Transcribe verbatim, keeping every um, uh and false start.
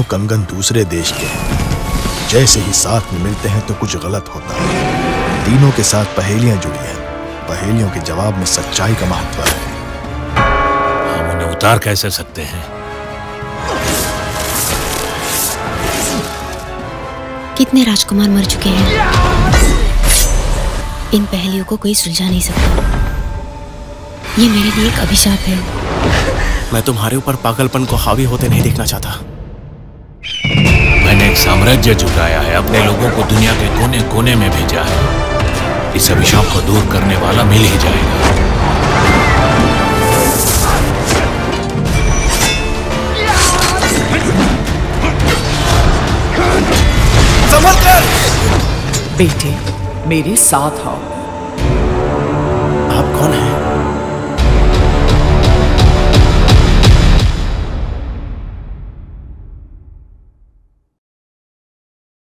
कंगन दूसरे देश के हैं। जैसे ही साथ में मिलते हैं तो कुछ गलत होता है। तीनों के साथ पहेलियां जुड़ी हैं। पहेलियों के जवाब में सच्चाई का महत्व है। हम उन्हें उतार कैसे सकते हैं? कितने राजकुमार मर चुके हैं। इन पहेलियों को कोई सुलझा नहीं सकता। ये मेरे लिए एक अभिशाप है। मैं तुम्हारे ऊपर पागलपन को हावी होते नहीं देखना चाहता। मैंने एक साम्राज्य झुकाया है, अपने लोगों को दुनिया के कोने कोने में भेजा है। इस अभिशाप को दूर करने वाला मिल ही जाएगा। संभल कर! बेटे, मेरे साथ आओ। आप कौन हैं?